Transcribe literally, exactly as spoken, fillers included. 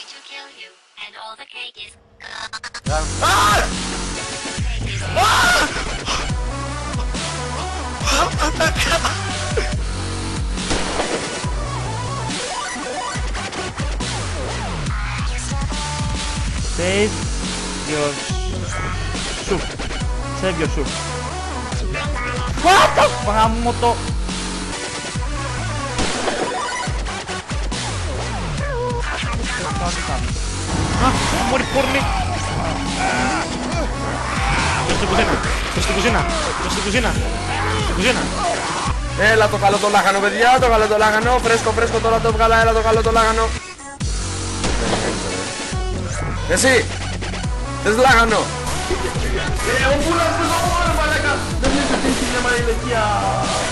to kill you, and all the cake is. Save your soup. Save your soup. What the fuck mo to? Hah? Mau dipurni? Terus di kusina, terus di kusina, terus di kusina, di kusina. Έλα το καλό το λάχανο, παιδιά, το καλό το λάχανο. Φρέσκο, φρέσκο, τώρα το βγάλα, έλα το καλό το λάχανο. Εσύ, θες λάχανο? Ε, ο Πούλας με το μόνο, μαλάκα. Δεν βλέπετε τι είναι μα ηλικία.